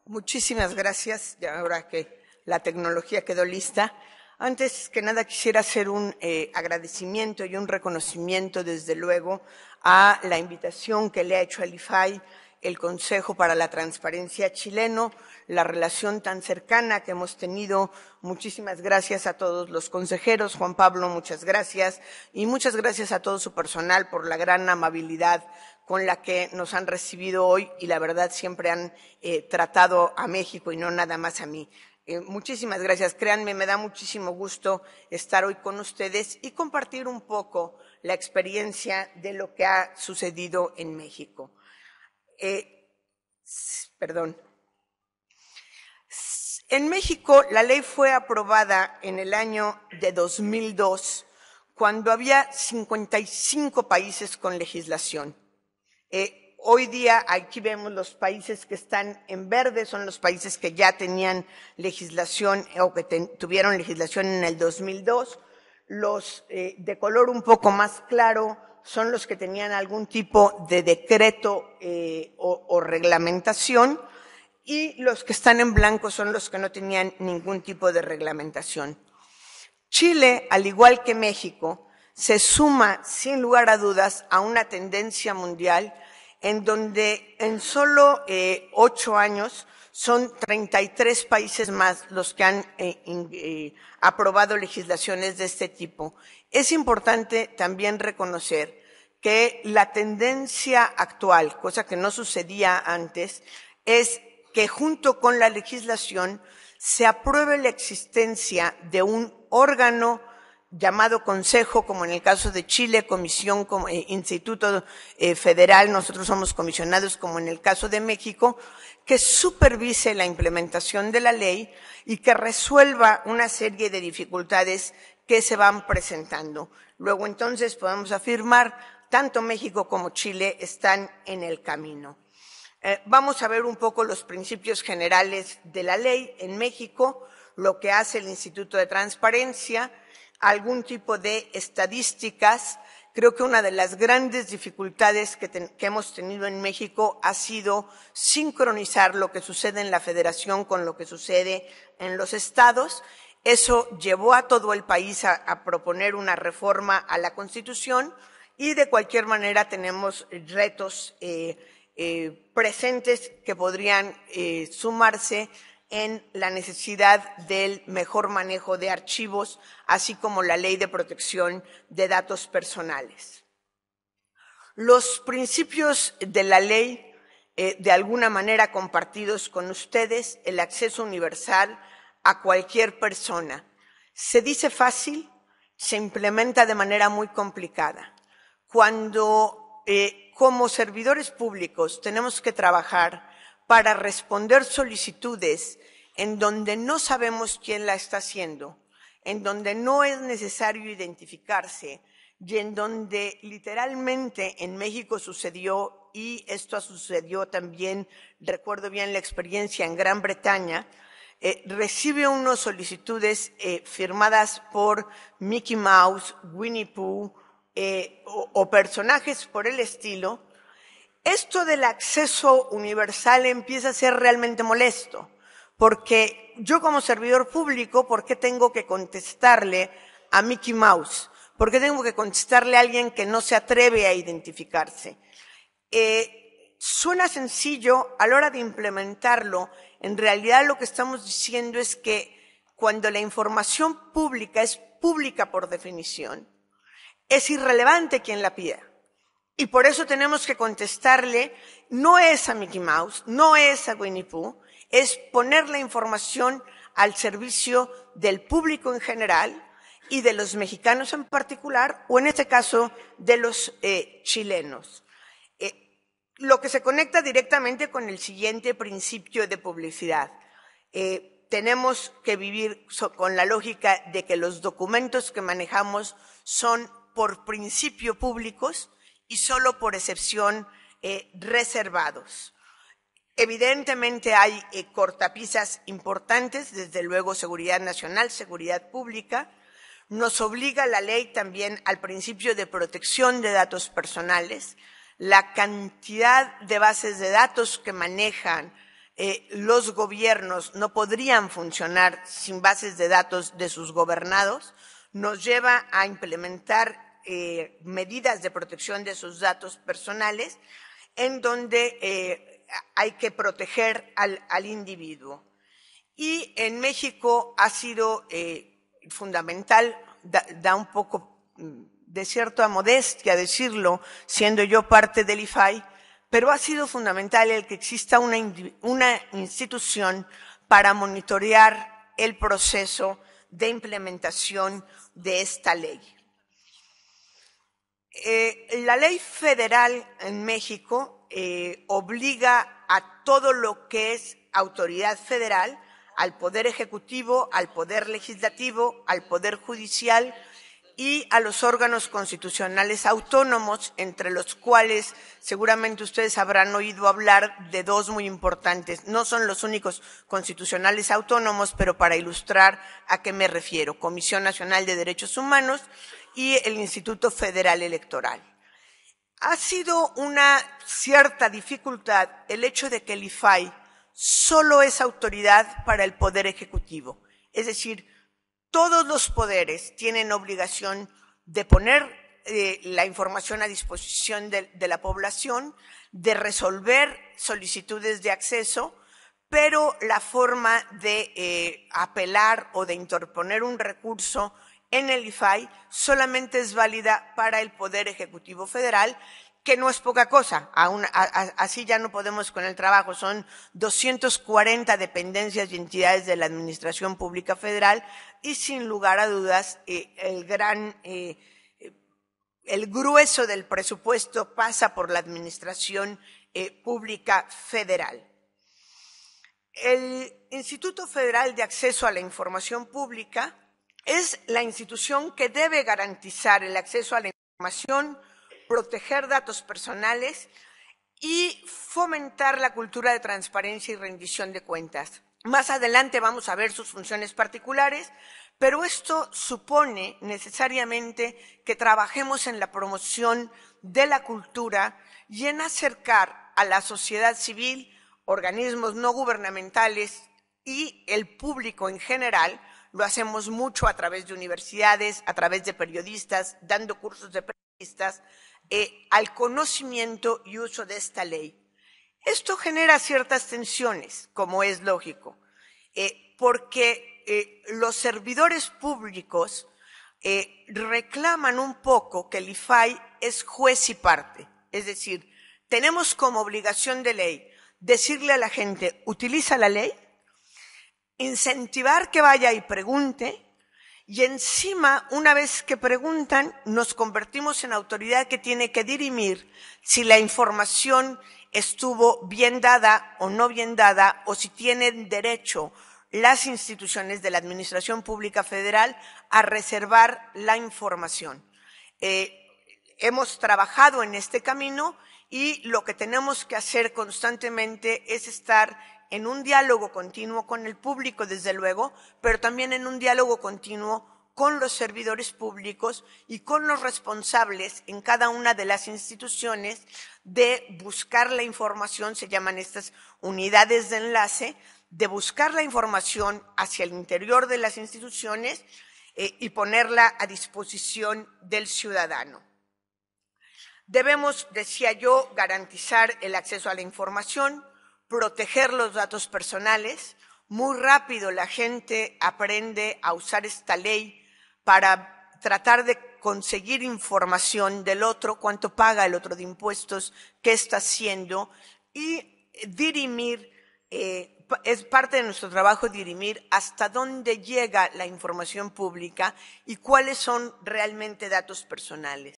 Muchísimas gracias, ya ahora que la tecnología quedó lista. Antes que nada quisiera hacer un agradecimiento y un reconocimiento, desde luego, a la invitación que le ha hecho al IFAI el Consejo para la Transparencia chileno, la relación tan cercana que hemos tenido. Muchísimas gracias a todos los consejeros. Juan Pablo, muchas gracias. Y muchas gracias a todo su personal por la gran amabilidad con la que nos han recibido hoy y la verdad siempre han tratado a México y no nada más a mí. Muchísimas gracias. Créanme, me da muchísimo gusto estar hoy con ustedes y compartir un poco la experiencia de lo que ha sucedido en México. En México, la ley fue aprobada en el año de 2002, cuando había 55 países con legislación. Hoy día, aquí vemos los países que están en verde, son los países que ya tenían legislación o que tuvieron legislación en el 2002. Los de color un poco más claro son los que tenían algún tipo de decreto o reglamentación, y los que están en blanco son los que no tenían ningún tipo de reglamentación. Chile, al igual que México, se suma sin lugar a dudas a una tendencia mundial en donde en solo 8 años son 33 países más los que han aprobado legislaciones de este tipo. Es importante también reconocer que la tendencia actual, cosa que no sucedía antes, es que junto con la legislación se apruebe la existencia de un órgano llamado Consejo, como en el caso de Chile, Comisión, como Instituto Federal, nosotros somos comisionados, como en el caso de México, que supervise la implementación de la ley y que resuelva una serie de dificultades que se van presentando. Luego, entonces, podemos afirmar, tanto México como Chile están en el camino. Vamos a ver un poco los principios generales de la ley en México, lo que hace el Instituto de Transparencia, algún tipo de estadísticas. Creo que una de las grandes dificultades que hemos tenido en México ha sido sincronizar lo que sucede en la Federación con lo que sucede en los estados. Eso llevó a todo el país a proponer una reforma a la Constitución y de cualquier manera tenemos retos presentes que podrían sumarse en la necesidad del mejor manejo de archivos, así como la Ley de Protección de Datos Personales. Los principios de la ley, de alguna manera compartidos con ustedes, el acceso universal a cualquier persona. Se dice fácil, se implementa de manera muy complicada. Cuando como servidores públicos tenemos que trabajar para responder solicitudes en donde no sabemos quién la está haciendo, en donde no es necesario identificarse y en donde literalmente en México sucedió, y esto sucedió también, recuerdo bien la experiencia en Gran Bretaña, recibe unas solicitudes firmadas por Mickey Mouse, Winnie Pooh, o personajes por el estilo. Esto del acceso universal empieza a ser realmente molesto, porque yo como servidor público, ¿por qué tengo que contestarle a Mickey Mouse? ¿Por qué tengo que contestarle a alguien que no se atreve a identificarse? Suena sencillo, a la hora de implementarlo, en realidad lo que estamos diciendo es que cuando la información pública es pública por definición, es irrelevante quien la pida. Y por eso tenemos que contestarle, no es a Mickey Mouse, no es a Winnie Pooh, es poner la información al servicio del público en general y de los mexicanos en particular, o en este caso de los chilenos. Lo que se conecta directamente con el siguiente principio de publicidad. Tenemos que vivir con la lógica de que los documentos que manejamos son por principio públicos y solo por excepción reservados. Evidentemente hay cortapisas importantes, desde luego seguridad nacional, seguridad pública. Nos obliga la ley también al principio de protección de datos personales. La cantidad de bases de datos que manejan los gobiernos no podrían funcionar sin bases de datos de sus gobernados, nos lleva a implementar medidas de protección de sus datos personales en donde hay que proteger al individuo. Y en México ha sido fundamental, da un poco de cierta modestia decirlo, siendo yo parte del IFAI, pero ha sido fundamental el que exista una institución para monitorear el proceso de implementación de esta ley. La ley federal en México obliga a todo lo que es autoridad federal, al Poder Ejecutivo, al Poder Legislativo, al Poder Judicial y a los órganos constitucionales autónomos, entre los cuales seguramente ustedes habrán oído hablar de dos muy importantes. No son los únicos constitucionales autónomos, pero para ilustrar a qué me refiero: Comisión Nacional de Derechos Humanos y el Instituto Federal Electoral. Ha sido una cierta dificultad el hecho de que el IFAI solo es autoridad para el Poder Ejecutivo, es decir, todos los poderes tienen obligación de poner la información a disposición de la población, de resolver solicitudes de acceso, pero la forma de apelar o de interponer un recurso en el IFAI solamente es válida para el Poder Ejecutivo Federal, que no es poca cosa. Así ya no podemos con el trabajo. Son 240 dependencias y entidades de la Administración Pública Federal y, sin lugar a dudas, el grueso del presupuesto pasa por la Administración Pública Federal. El Instituto Federal de Acceso a la Información Pública es la institución que debe garantizar el acceso a la información, proteger datos personales y fomentar la cultura de transparencia y rendición de cuentas. Más adelante vamos a ver sus funciones particulares, pero esto supone necesariamente que trabajemos en la promoción de la cultura y en acercar a la sociedad civil, organismos no gubernamentales y el público en general. Lo hacemos mucho a través de universidades, a través de periodistas, dando cursos de periodistas, al conocimiento y uso de esta ley. Esto genera ciertas tensiones, como es lógico, porque los servidores públicos reclaman un poco que el IFAI es juez y parte. Es decir, tenemos como obligación de ley decirle a la gente: utiliza la ley, incentivar que vaya y pregunte, y encima, una vez que preguntan, nos convertimos en autoridad que tiene que dirimir si la información estuvo bien dada o no bien dada, o si tienen derecho las instituciones de la Administración Pública Federal a reservar la información. Hemos trabajado en este camino y lo que tenemos que hacer constantemente es estar en un diálogo continuo con el público, desde luego, pero también en un diálogo continuo con los servidores públicos y con los responsables en cada una de las instituciones de buscar la información. Se llaman estas unidades de enlace, de buscar la información hacia el interior de las instituciones y ponerla a disposición del ciudadano. Debemos, decía yo, garantizar el acceso a la información, proteger los datos personales. Muy rápido la gente aprende a usar esta ley para tratar de conseguir información del otro, cuánto paga el otro de impuestos, qué está haciendo, y dirimir, es parte de nuestro trabajo dirimir hasta dónde llega la información pública y cuáles son realmente datos personales.